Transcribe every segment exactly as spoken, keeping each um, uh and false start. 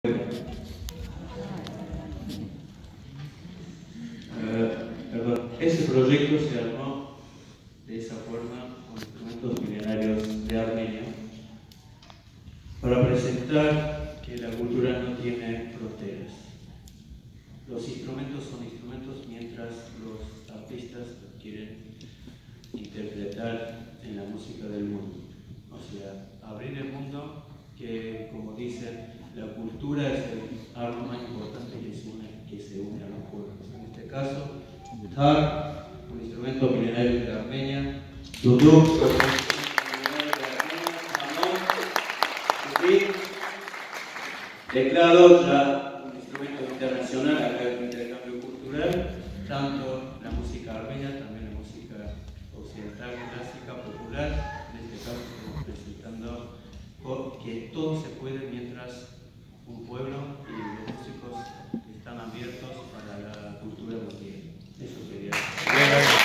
perdón, ese proyecto se armó de esa forma con instrumentos milenarios de Armenia para presentar que la cultura no tiene fronteras. Los instrumentos son instrumentos mientras los artistas los quieren interpretar en la música del mundo. O sea, abrir el mundo que, como dicen, la cultura es el arma más importante que se une, que se une a los pueblos. En este caso, tar, un instrumento milenario de Armenia, duduk, un instrumento milenario de Armenia, amón, tupi, teclado, ya un instrumento internacional, acá hay un intercambio cultural, tanto la música armenia, también la música occidental, clásica, popular. En este caso estamos presentando que todo se puede mientras un pueblo y los músicos están abiertos para la cultura mundial. Eso quería decir.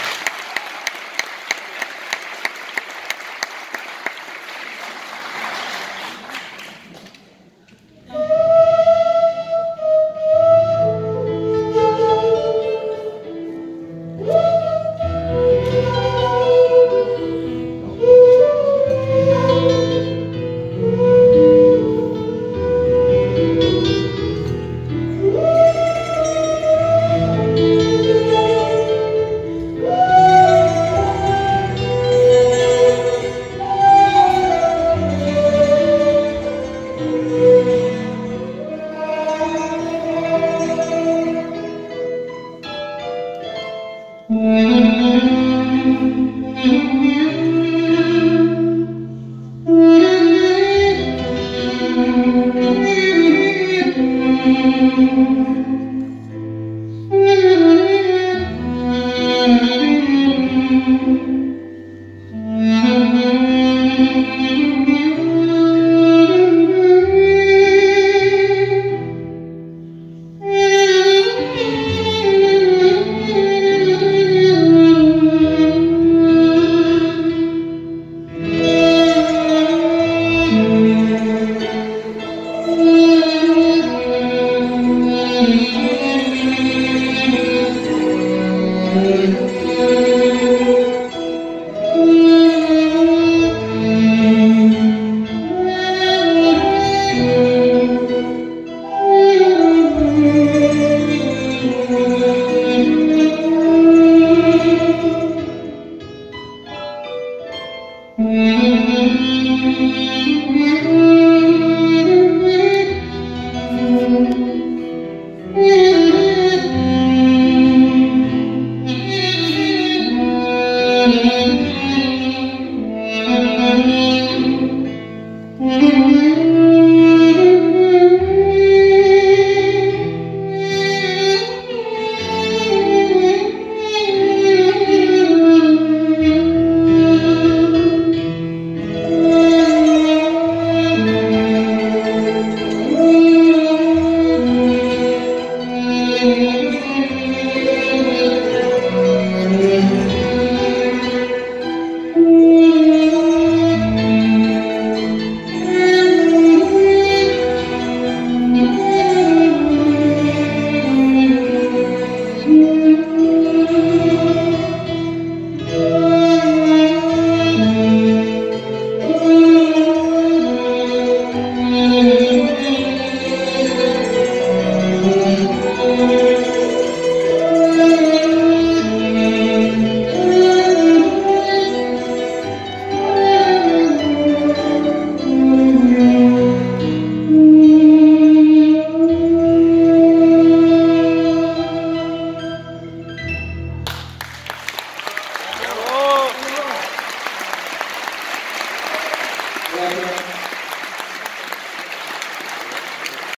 Thank you.